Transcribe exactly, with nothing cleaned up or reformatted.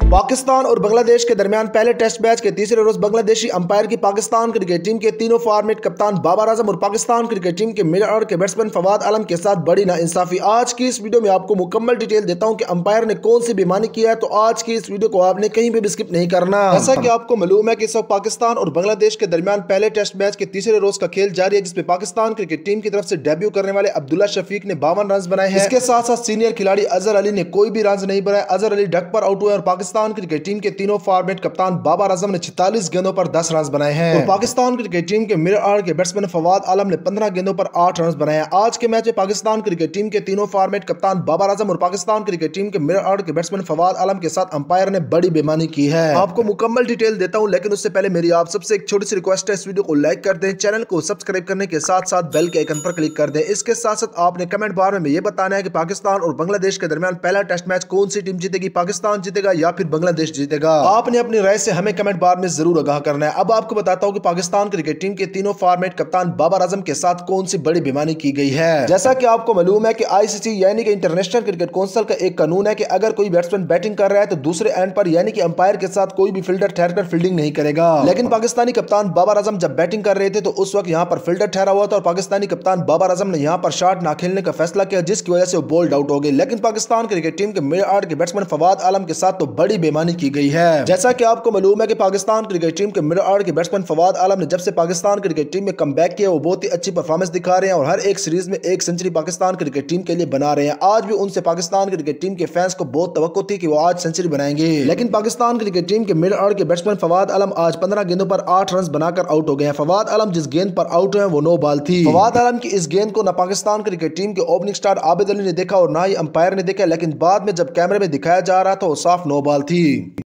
पाकिस्तान और बांग्लादेश के दरमियान पहले टेस्ट मैच के तीसरे रोज बांग्लादेशी अंपायर की पाकिस्तान क्रिकेट टीम के तीनों फॉर्मेट कप्तान बाबर आजम और पाकिस्तान क्रिकेट टीम के मिडल ऑर्डर के बैट्समैन फवाद आलम के साथ बड़ी नाइंसाफी। आज की इस वीडियो में आपको मुकम्मल डिटेल देता हूं कि अंपायर ने कौन सी बेईमानी किया है, तो आज की इस वीडियो को आपने कहीं भी स्किप नहीं करना। जैसा कि आपको मालूम है कि इस वक्त पाकिस्तान और बांग्लादेश के दरमियान पहले टेस्ट मैच के तीसरे रोज का खेल जारी है, जिसमें पाकिस्तान क्रिकेट टीम की तरफ से डेब्यू करने वाले अब्दुल्ला शफीक ने बावन रन बनाए हैं। इसके साथ साथ सीनियर खिलाड़ी अजहर अली ने कोई भी रन नहीं बनाए। अजहर अली डक पर आउट हुए और पाकिस्तान क्रिकेट टीम के तीनों फॉर्मेट कप्तान बाबर आजम ने छियालीस गेंदों पर दस रन बनाए हैं। तो पाकिस्तान क्रिकेट टीम के मिडल ऑर्डर के बैट्समैन फवाद आलम ने पंद्रह गेंदों पर आठ रन बनाए हैं। आज के मैच में पाकिस्तान क्रिकेट टीम के तीनों फॉर्मेट कप्तान बाबर आजम और पाकिस्तान क्रिकेट टीम के मिडल ऑर्डर के बैट्समैन फवाद आलम के साथ अंपायर ने बड़ी बेईमानी की है। आपको मुकम्मल डिटेल देता हूं, लेकिन उससे पहले मेरी आप सबसे एक छोटी सी रिक्वेस्ट है, इस वीडियो को लाइक कर दें, चैनल को सब्सक्राइब करने के साथ साथ बेल के आइकन पर क्लिक कर दें। इसके साथ साथ आपने कमेंट बार में यह बताना है कि पाकिस्तान और बांग्लादेश के दरमियान पहला टेस्ट मैच कौन सी टीम जीतेगी, पाकिस्तान जीतेगा या फिर बांग्लादेश जीतेगा। आपने अपनी राय से हमें कमेंट बार में जरूर आगाह करना है। अब आपको बताता हूं कि पाकिस्तान क्रिकेट टीम के तीनों फॉर्मेट कप्तान बाबर आजम के साथ कौन सी बड़ी बेईमानी की गई है। जैसा कि आपको मालूम है कि आईसीसी यानी कि इंटरनेशनल क्रिकेट काउंसिल का एक कानून है कि अगर कोई बैट्समैन बैटिंग कर रहा है तो दूसरे एंड पर यानी कि अंपायर के साथ कोई भी फील्डर ठहरकर फील्डिंग नहीं करेगा। लेकिन पाकिस्तानी कप्तान बाबर आजम जब बैटिंग कर रहे थे तो उस वक्त यहां पर फील्डर ठहरा हुआ था और पाकिस्तानी कप्तान बाबर आजम ने यहां पर शॉट ना खेलने का फैसला किया, जिसकी वजह से वो बोल्ड आउट हो गए। लेकिन पाकिस्तान क्रिकेट टीम के मिडल ऑर्डर के बैट्समैन फवाद आलम के साथ तो बड़ी बेईमानी की गई है। जैसा कि आपको मालूम है कि पाकिस्तान क्रिकेट टीम के मिडल ऑर्डर के बैट्समैन फवाद आलम ने जब से पाकिस्तान क्रिकेट टीम में कमबैक किया, वो बहुत ही अच्छी परफॉर्मेंस दिखा रहे हैं और हर एक सीरीज में एक सेंचुरी पाकिस्तान क्रिकेट टीम के लिए बना रहे हैं। आज भी उनसे पाकिस्तान क्रिकेट टीम के फैंस को बहुत तवक्को थी कि वो आज सेंचुरी बनाएंगे, लेकिन पाकिस्तान क्रिकेट टीम के मिडल ऑर्डर के बैट्समैन फवाद आलम आज पंद्रह गेंदों पर आठ रन बनाकर आउट हो गए हैं। फवाद आलम जिस गेंद पर आउट हुए वो नो बॉल थी। फवाद आलम की इस गेंद को न पाकिस्तान क्रिकेट टीम के ओपनिंग स्टार आबिद अली ने देखा और ना ही अंपायर ने देखा, लेकिन बाद में जब कैमरे में दिखाया जा रहा था वो साफ नो बॉल थी।